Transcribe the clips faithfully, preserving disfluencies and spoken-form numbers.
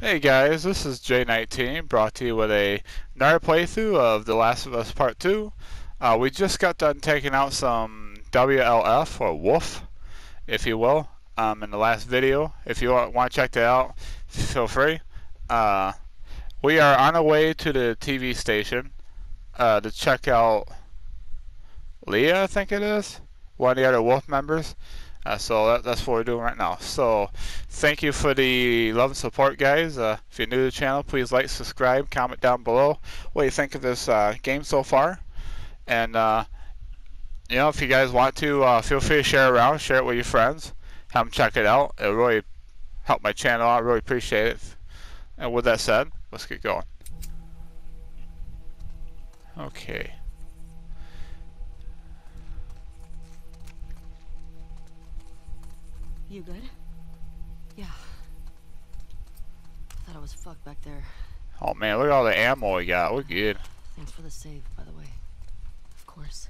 Hey guys, this is J nineteen, brought to you with a, another playthrough of The Last of Us Part two. Uh, we just got done taking out some W L F, or Wolf, if you will, um, in the last video. If you want to check that out, feel free. Uh, we are on our way to the T V station uh, to check out Leah, I think it is, one of the other Wolf members. Uh, so that, that's what we're doing right now. So thank you for the love and support, guys. Uh, if you're new to the channel, please like, subscribe, comment down below what you think of this uh, game so far. And uh, you know, if you guys want to, uh, feel free to share it around, share it with your friends, have them check it out. It'll really help my channel out. I really appreciate it. And with that said, let's get going. Okay. You good? Yeah. Thought I was fucked back there. Oh man, look at all the ammo we got. We're good. Thanks for the save, by the way. Of course.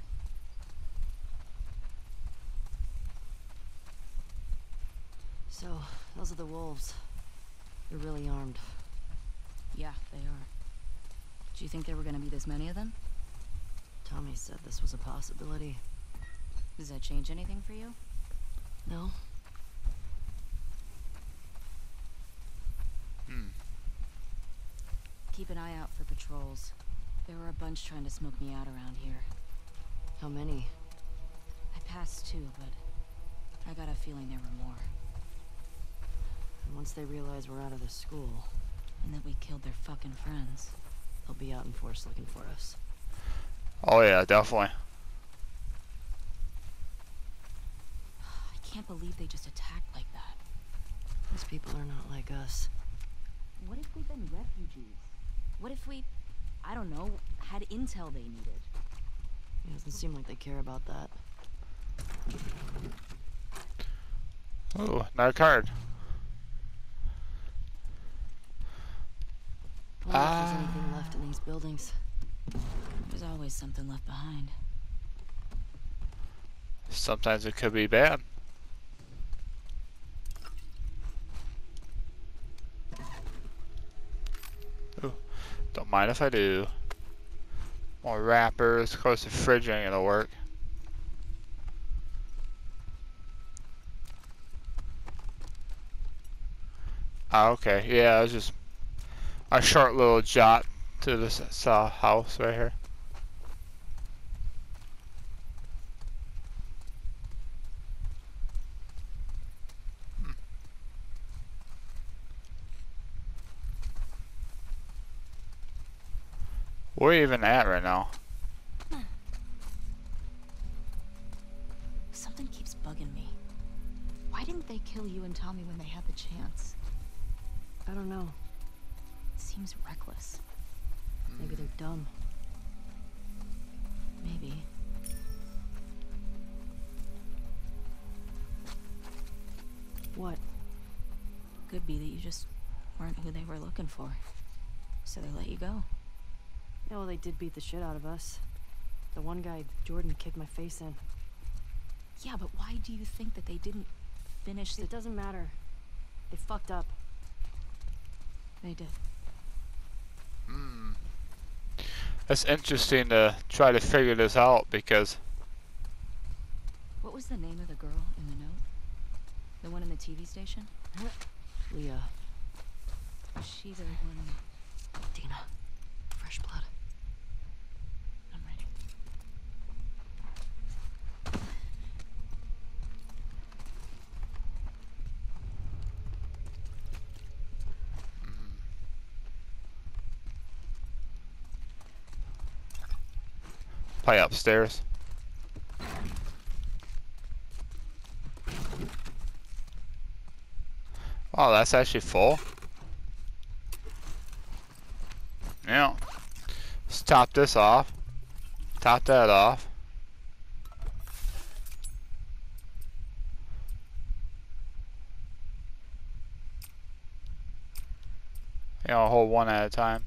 So, those are the wolves. They're really armed. Yeah, they are. Do you think there were gonna be this many of them? Tommy said this was a possibility. Does that change anything for you? No? Hmm. Keep an eye out for patrols. There were a bunch trying to smoke me out around here. How many? I passed two, but I got a feeling there were more. And once they realize we're out of the school, And that we killed their fucking friends. they'll be out in force looking for us. Oh yeah, definitely. I can't believe they just attacked like that. These people are not like us. What if we've been refugees? What if we, I don't know, had intel they needed? It doesn't seem like they care about that. Ooh, another card. I wonder if Ah. there's anything left in these buildings. There's always something left behind. Sometimes it could be bad. Ooh, don't mind if I do. More wrappers. Of course, the fridge ain't gonna work. Ah, okay. Yeah, it's just a short little jot to this uh, house right here. Where are you even at right now? Something keeps bugging me. Why didn't they kill you and Tommy when they had the chance? I don't know. It seems reckless. Maybe they're dumb. Maybe. What? Could be that you just weren't who they were looking for. So they let you go. Yeah, well, they did beat the shit out of us. The one guy, Jordan, kicked my face in. Yeah, but why do you think that they didn't finish the... It doesn't matter. They fucked up. They did. Hmm. It's interesting to try to figure this out because What was the name of the girl in the note? The one in the T V station? Leah. Was she the one... Dina. Fresh blood. I'm ready. probably upstairs. Oh, that's actually full. Yeah. Let's top this off. Top that off. You know, I'll hold one at a time.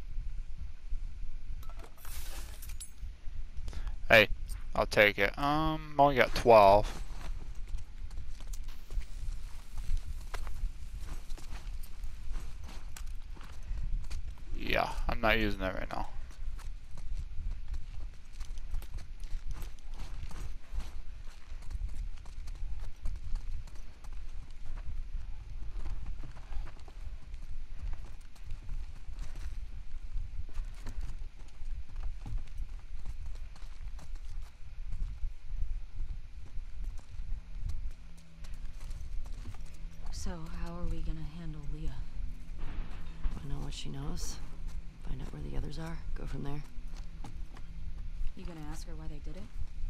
Hey, I'll take it. Um, only got twelve. Yeah, I'm not using it right now. So, how are we gonna handle Leah? Find out what she knows. Find out where the others are. Go from there. You gonna ask her why they did it?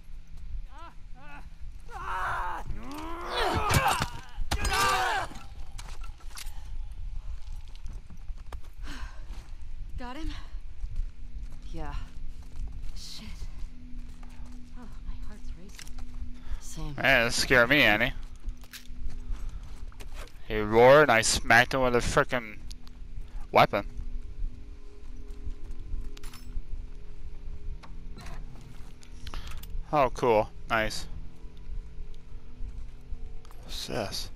Got him? Yeah, Shit. Oh, my heart's racing. same. Man, that scared me, Annie. He roared and I smacked him with a frickin' weapon. Oh, cool. Nice. What's this?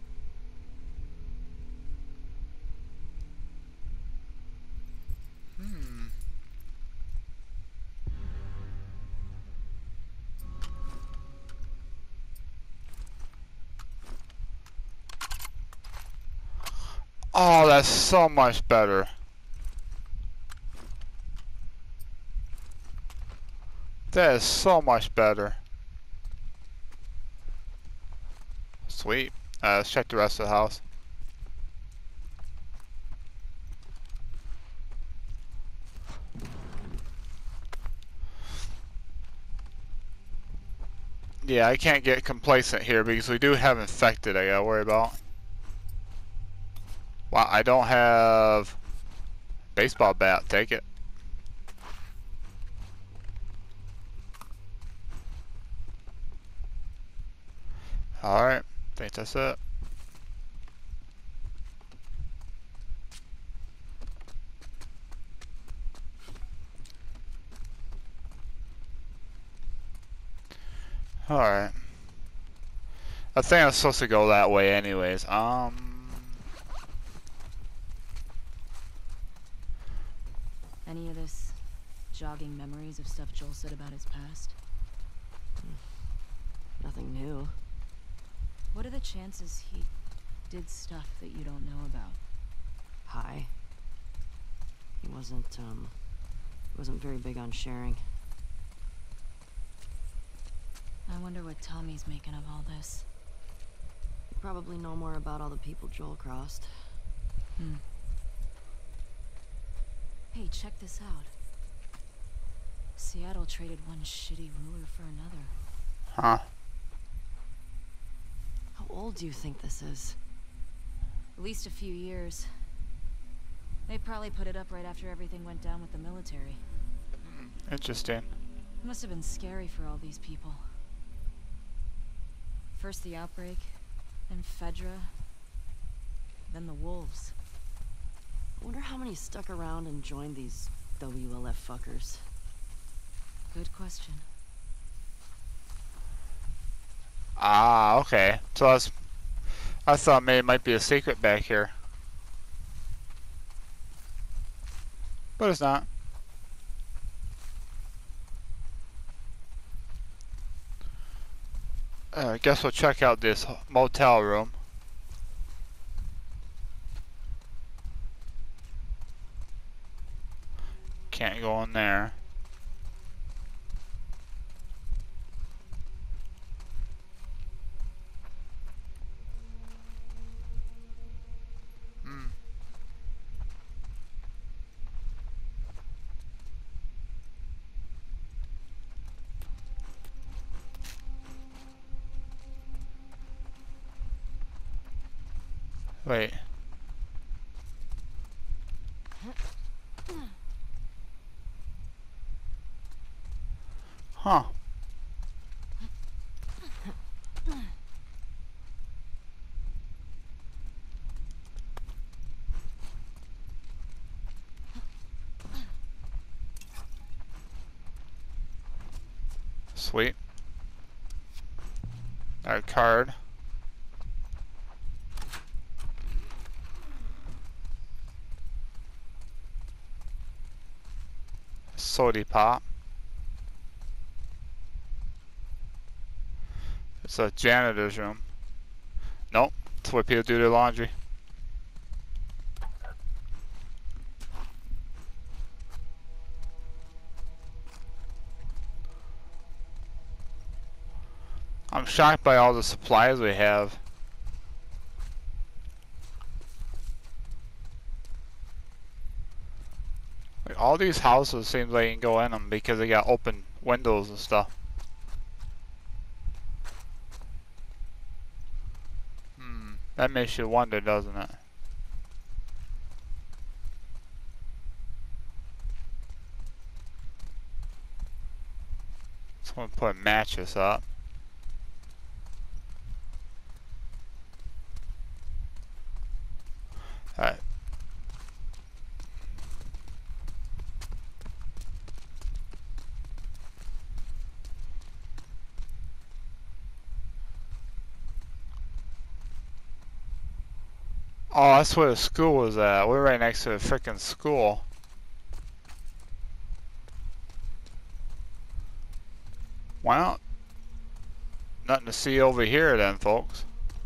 Hmm. Oh, that's so much better. That is so much better. Sweet. Uh, let's check the rest of the house. Yeah, I can't get complacent here because we do have infected I gotta worry about. Wow, I don't have baseball bat. Take it. Alright, think that's it. Alright. I think I'm supposed to go that way anyways. Um Any of this jogging memories of stuff Joel said about his past? Nothing new. What are the chances he did stuff that you don't know about? High. He wasn't, um... He wasn't very big on sharing. I wonder what Tommy's making of all this. You probably know more about all the people Joel crossed. Hmm. Hey, check this out. Seattle traded one shitty ruler for another. Huh. How old do you think this is? At least a few years. They probably put it up right after everything went down with the military. Interesting. It must have been scary for all these people. First the outbreak, then Fedra, then the wolves. I wonder how many stuck around and joined these W L F fuckers. Good question. Ah, okay. So that's... I thought maybe it might be a secret back here. But it's not. Uh, I guess we'll check out this motel room. Can't go in there. Hmm. Wait. Huh. Sweet. Our card. sody pop. It's a janitor's room. Nope, it's where people do their laundry. I'm shocked by all the supplies we have. Like, all these houses seems like you can go in them because they got open windows and stuff. Hmm, that makes you wonder, doesn't it? Someone put a mattress up. Alright. Oh, that's where the school was at. We're right next to the frickin' school. Well, nothing to see over here then, folks.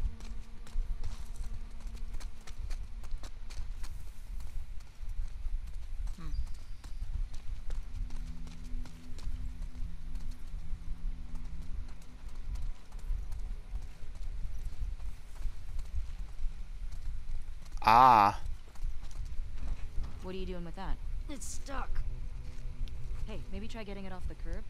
Ah. What are you doing with that? It's stuck. Hey, maybe try getting it off the curb?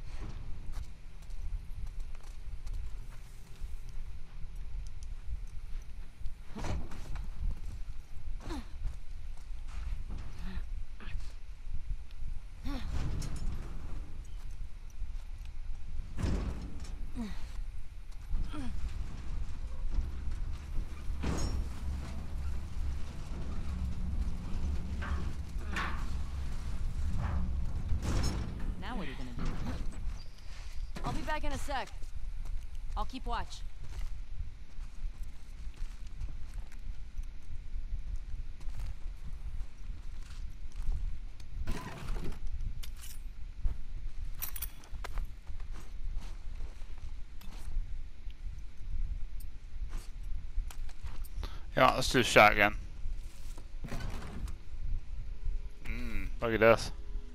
Back in a sec. I'll keep watch. Yeah, let's do shotgun. Mmm, look at this.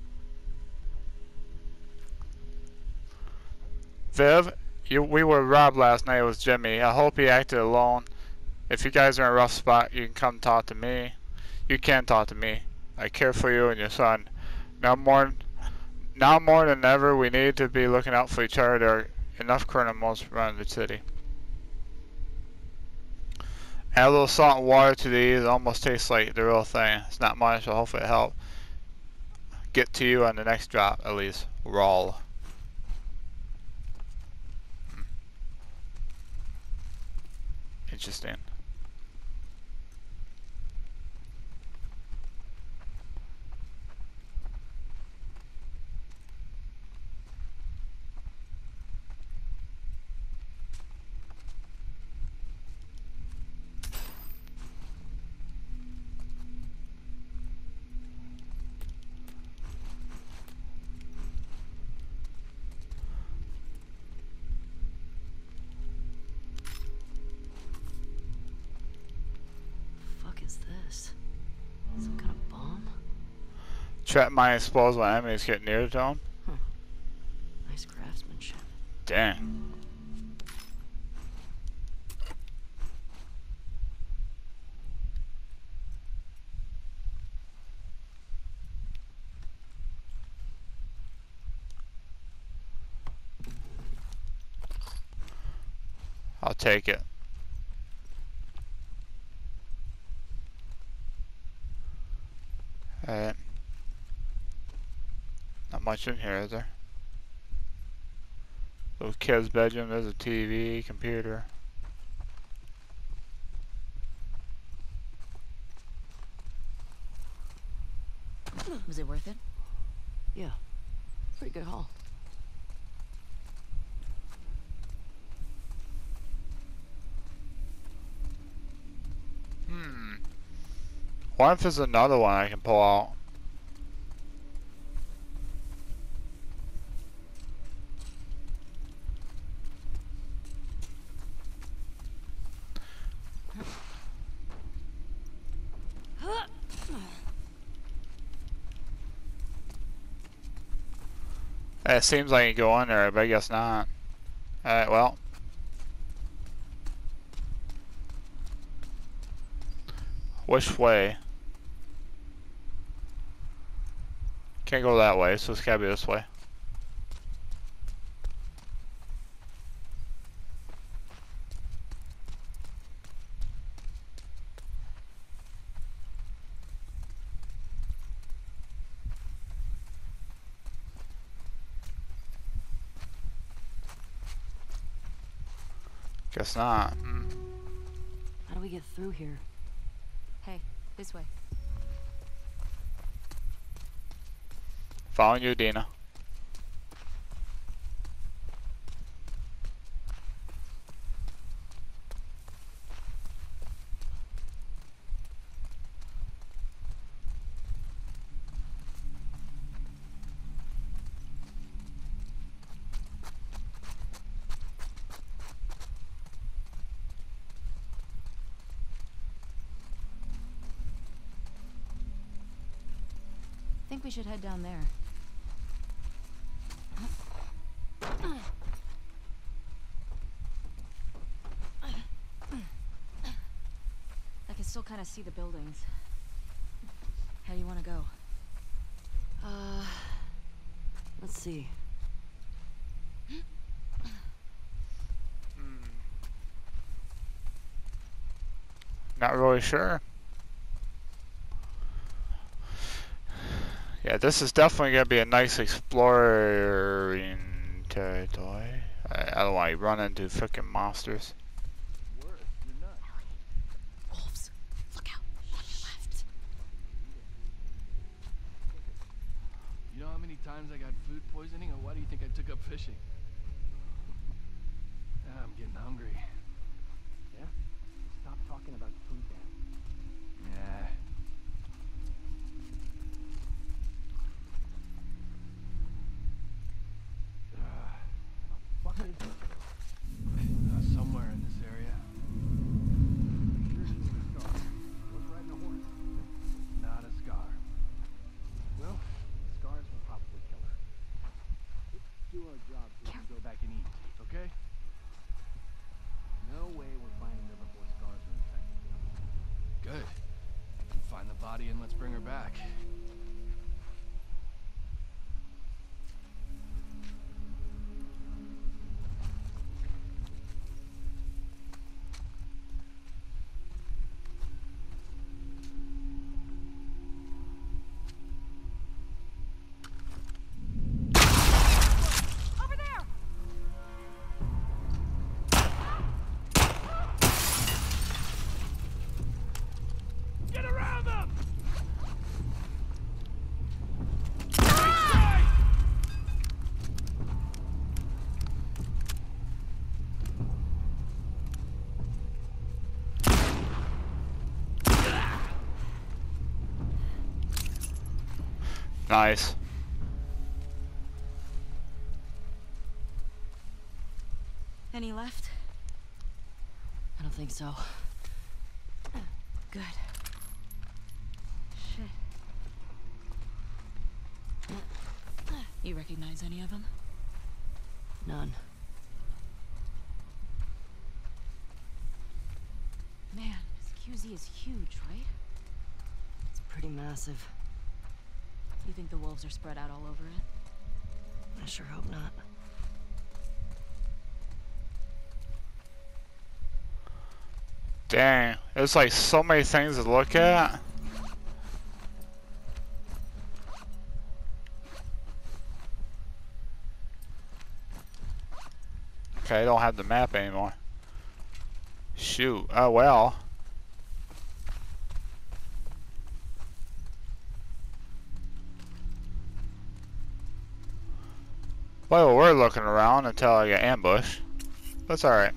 Viv, you, we were robbed last night with Jimmy. I hope he acted alone. If you guys are in a rough spot, you can come talk to me. You can talk to me. I care for you and your son. Now more, now more than ever, we need to be looking out for each other. There are enough criminals around the city. Add a little salt and water to these. It almost tastes like the real thing. It's not much, so hopefully it helps get to you on the next drop, at least. Raw. Interesting. Some kind of bomb? Trap mine explodes when enemies get near the dome. Huh. Nice craftsmanship. Dang. I'll take it. Alright. Not much in here, is there? Little kid's bedroom, there's a T V, computer. Was it worth it? Yeah. Pretty good haul. Hmm. What if there's another one I can pull out? It seems like you go in there, but I guess not. Alright, well. Which way? Can't go that way, so it's gotta be this way. Guess not. Mm. How do we get through here? Hey, this way. Following you, Dina. I think we should head down there. I can still kind of see the buildings. How do you want to go? Uh, let's see. Not really sure. Yeah, this is definitely gonna be a nice exploring territory. I, I don't want to run into freaking monsters. Wolves. Look out. On your left. You know how many times I got food poisoning, or why do you think I took up fishing? Ah, I'm getting hungry. Yeah? Stop talking about food then. Yeah. Fuck is it? Uh, somewhere in this area. What's riding a horse? Not a scar. Well, scars will probably kill her. Let's do our job so we can go back and eat, okay? No way we're finding her before scars are infected. Good. Find the body and let's bring her back. Get around them! Nice. Any left? I don't think so. Good. Shit. You recognize any of them? None. Man, this Q Z is huge, right? It's pretty massive. You think the wolves are spread out all over it? I sure hope not. Dang, there's like so many things to look at. Okay, I don't have the map anymore. Shoot, oh well. Well, we're looking around until I get ambushed. That's alright.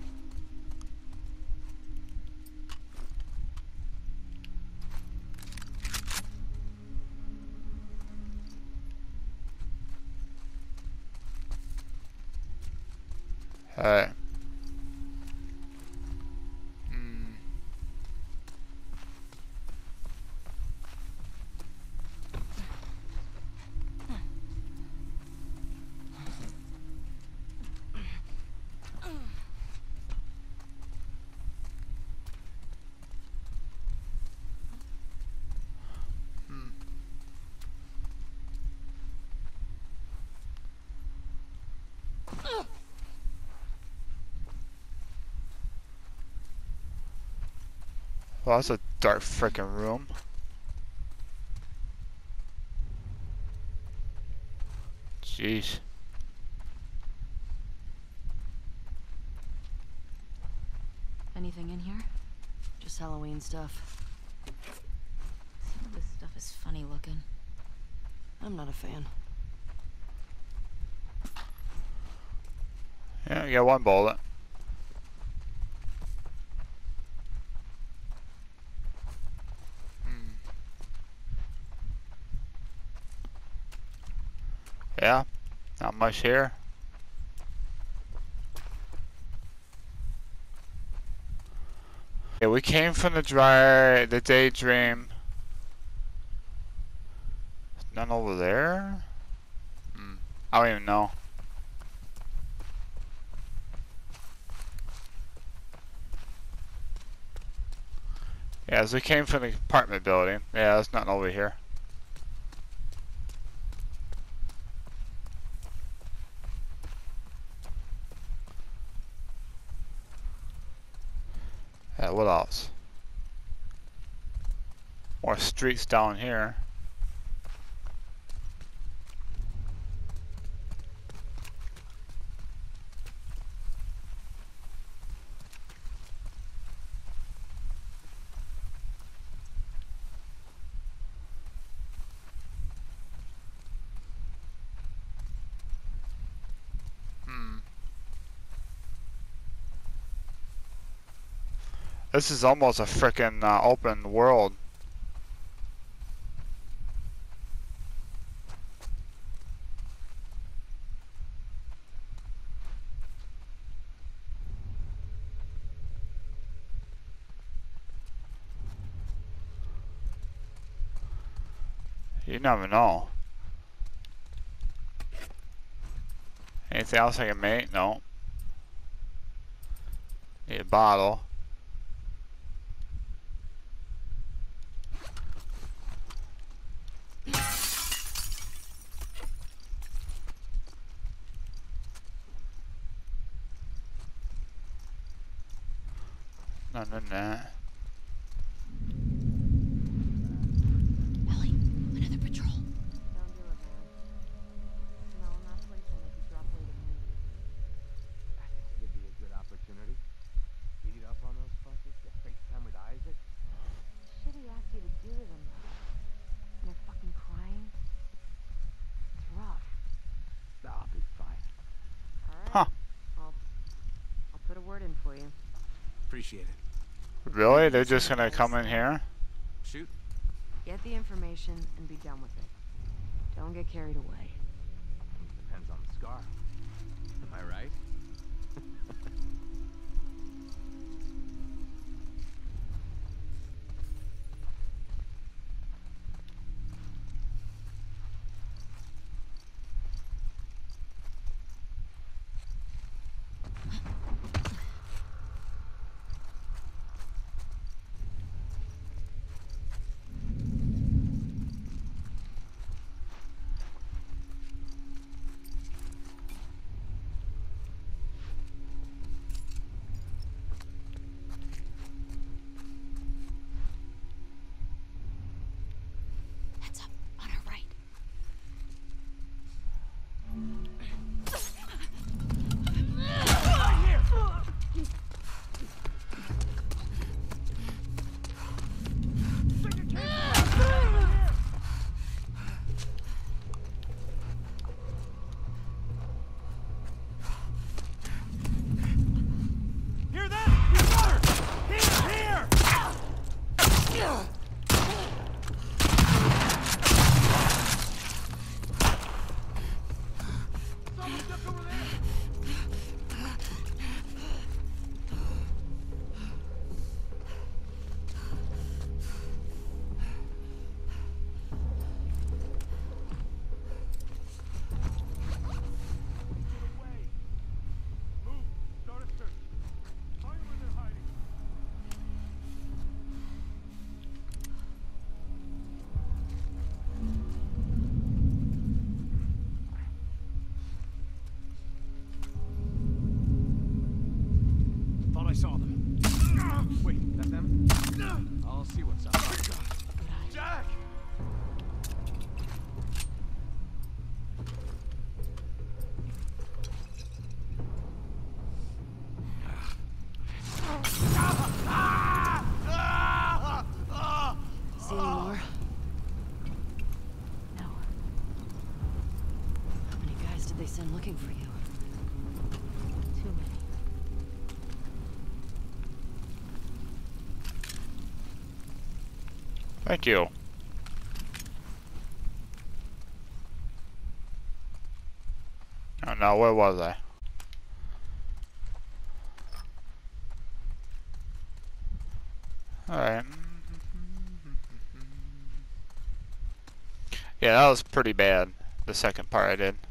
Alright. Hmm. Well, that's a dark freaking room. Jeez. Anything in here? Just Halloween stuff. Some of this stuff is funny looking. I'm not a fan. Yeah, you got one bullet. Hmm. Yeah, not much here. Yeah, we came from the dry, the daydream. None over there? Hmm. I don't even know. Yeah, so we came from the apartment building. Yeah, there's nothing over here. Yeah, what else? More streets down here. Hmm. This is almost a frickin' uh, open world. You never know. Anything else I can make? No. Need a bottle. None in that. Ellie, another patrol. Don't do it, man. Smell in that place will make you drop weight immediately. I think it'd be a good opportunity. Beat up on those fuckers, get FaceTime with Isaac. Shit he asked you to do to them. And they're fucking crying. It's rough. I'll be fine. Alright. Huh. I'll, I'll put a word in for you. Appreciate it. Really? They're just gonna come in here? Shoot. Get the information and be done with it. Don't get carried away. Depends on the scar. Am I right? they send looking for you? Too many. Thank you. Oh no, where was I? Alright. Yeah, that was pretty bad, the second part I did.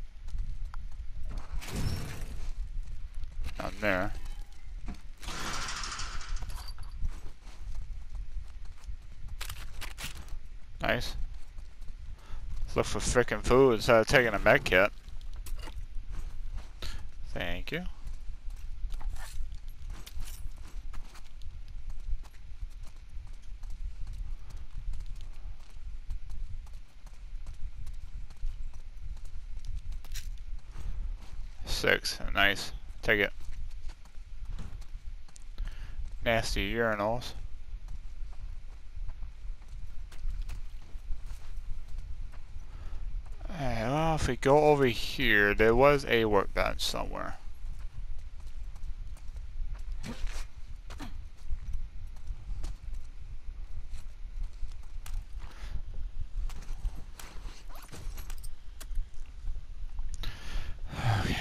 Down there. Nice. Let's look for frickin' food instead of taking a med kit. Thank you. Six. Nice. Take it. Nasty urinals. Alright, well, if we go over here, there was a workbench somewhere. Okay.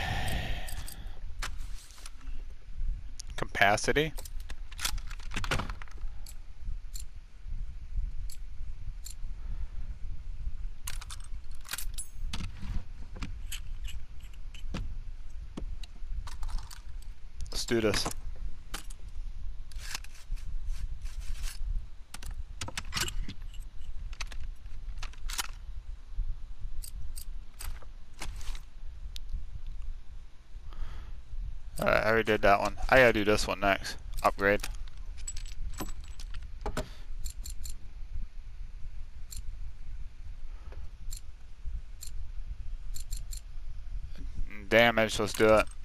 Capacity. Let's do this. Alright, I already did that one. I gotta do this one next. Upgrade. Damage, let's do it.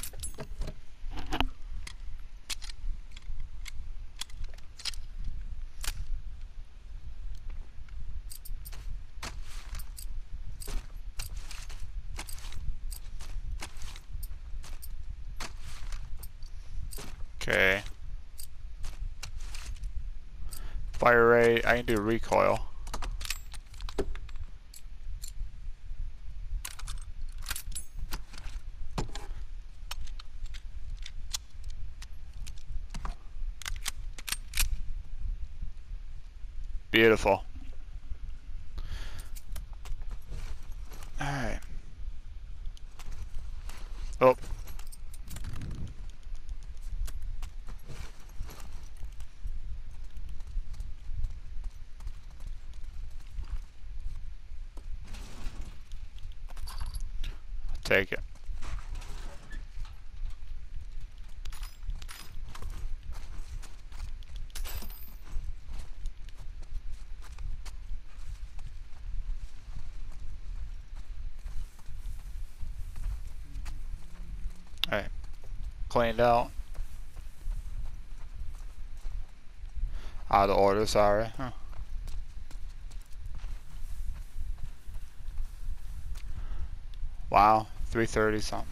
Okay. Fire rate, I can do recoil. Beautiful. Alright. Oh. Take it. Alright. Cleaned out. Out of order, sorry. Huh. Wow, three thirty something.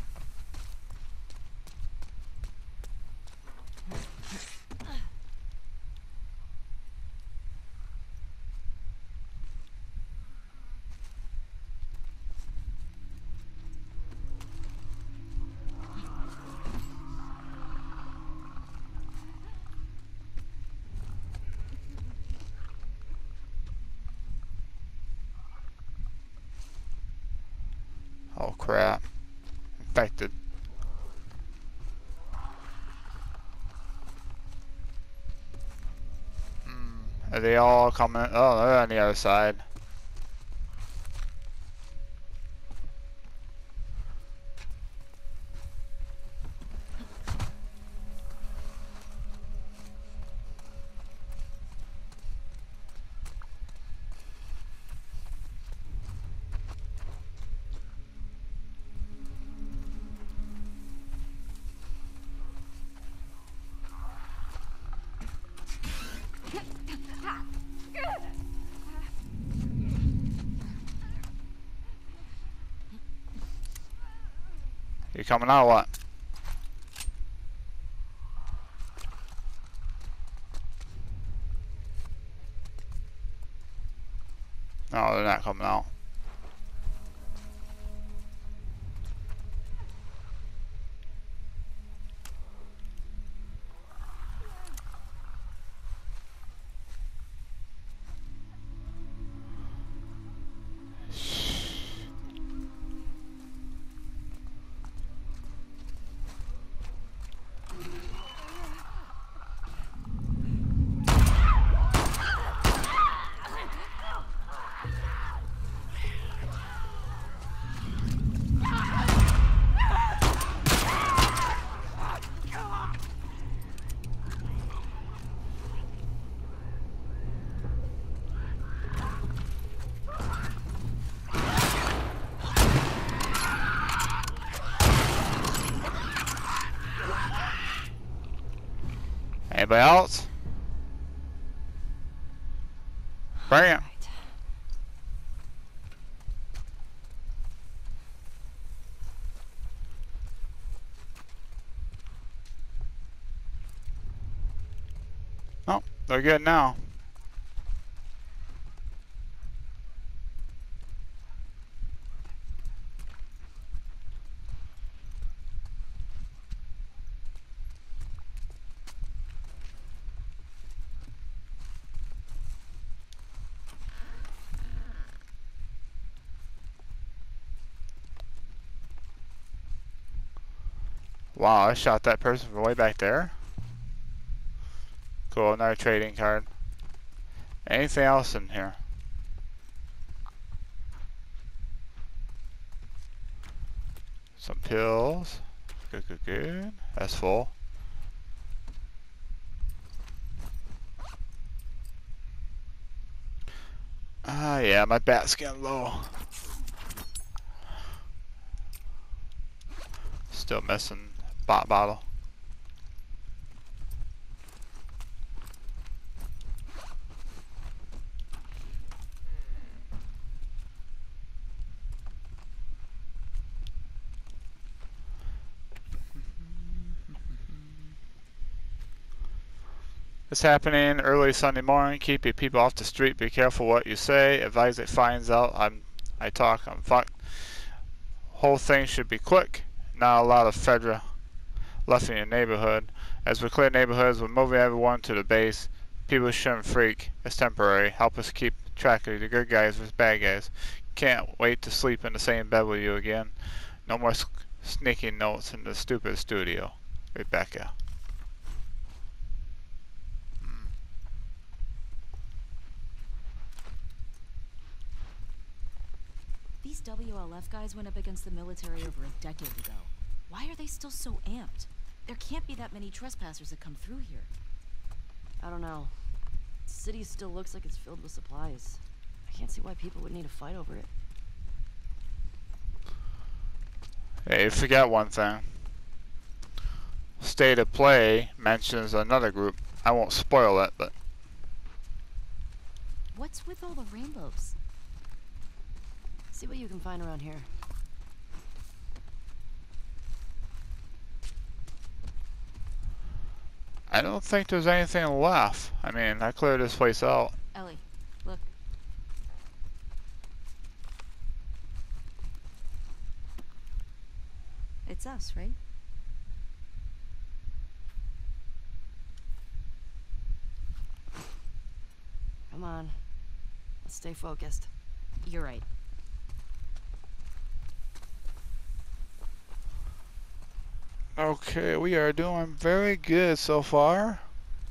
Oh crap. Infected. Mm, are they all coming? Oh, they're on the other side. You coming out or what? No, they're not coming out. Anybody else? Bring it. Oh, they're good now. Wow, I shot that person from way back there. Cool, another trading card. Anything else in here? Some pills. Good, good, good. That's full. Ah, uh, yeah, my bat's getting low. Still missing bot bottle. It's happening early Sunday morning. Keep your people off the street. Be careful what you say. Advise it finds out I'm I talk. I'm fucked. Whole thing should be quick. Not a lot of Fedra left in your neighborhood. As we clear neighborhoods, we're moving everyone to the base. People shouldn't freak. It's temporary. Help us keep track of the good guys versus bad guys. Can't wait to sleep in the same bed with you again. No more sneaking notes in the stupid studio. Rebecca. These W L F guys went up against the military over a decade ago. Why are they still so amped? There can't be that many trespassers that come through here. I don't know. The city still looks like it's filled with supplies. I can't see why people would need to fight over it. Hey, you forgot one thing. State of Play mentions another group. I won't spoil it, but... What's with all the rainbows? See what you can find around here. I don't think there's anything left. I mean, I cleared this place out. Ellie, look. It's us, right? Come on. Let's stay focused. You're right. Okay, we are doing very good so far.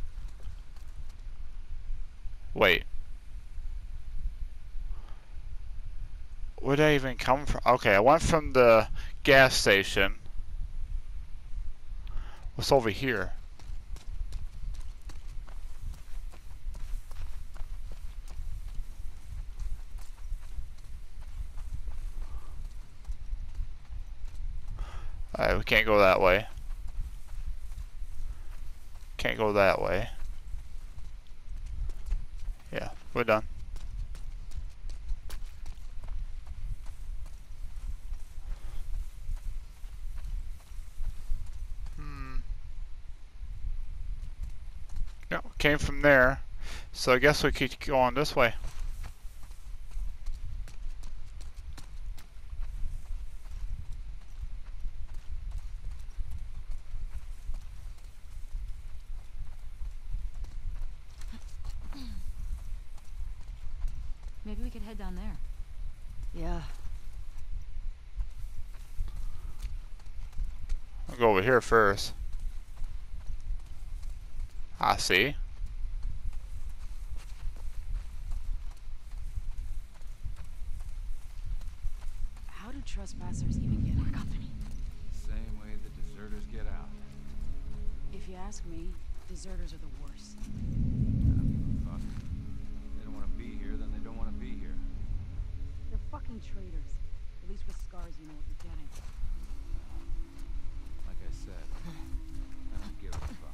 Wait. Where'd I even come from? Okay, I went from the gas station. What's over here? Alright, we can't go that way. Can't go that way. Yeah, we're done. came from there. So I guess we keep going this way. Maybe we could head down there. Yeah. I'll go over here first. I see. How do trespassers even get our company? Same way the deserters get out. If you ask me, deserters are the worst. Fuck. They don't want to be here, then they don't want to be here. They're fucking traitors. At least with scars, you know what you're getting. Like I said, I don't give a fuck.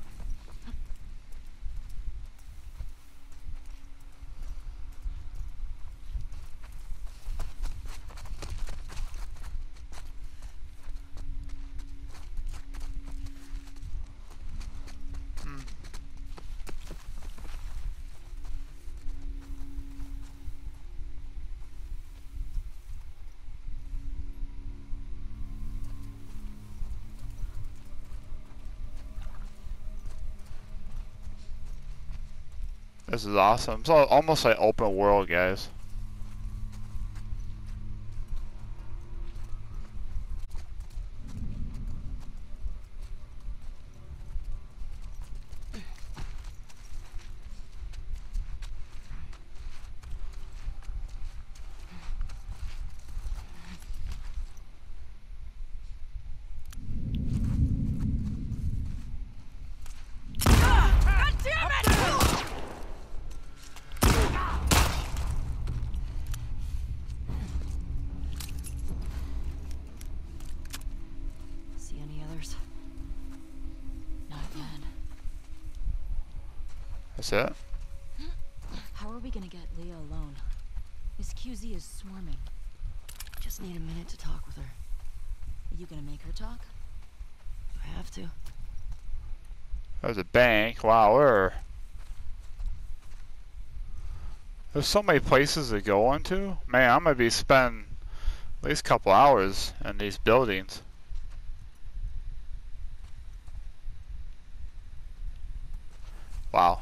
This is awesome. It's al- almost like open world, guys. See any others? Not yet. That's it. How are we gonna get Leah alone? Miss Q Z is swarming. Just need a minute to talk with her. Are you gonna make her talk? Do I have to? There's a bank. Wow, we're... There's so many places to go into. Man, I'm gonna be spending at least a couple hours in these buildings. Wow.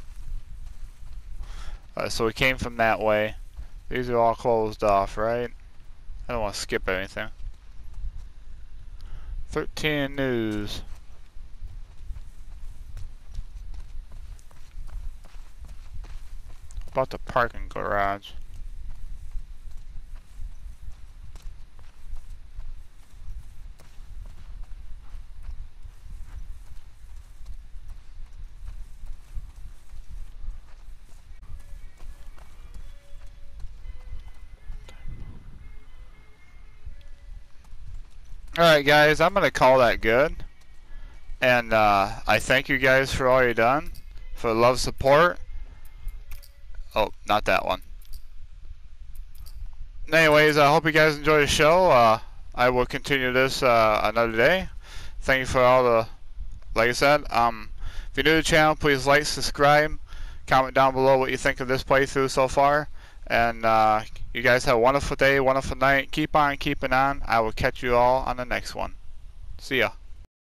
Alright, so we came from that way. These are all closed off, right? I don't want to skip anything. thirteen news. About the parking garage. Alright guys, I'm gonna call that good. And uh, I thank you guys for all you've done. For the love, support. Oh, not that one. Anyways, I hope you guys enjoy the show. Uh, I will continue this uh, another day. Thank you for all the, like I said, um, if you're new to the channel, please like, subscribe, comment down below what you think of this playthrough so far. And uh, you guys have a wonderful day, wonderful night. Keep on keeping on. I will catch you all on the next one. See ya.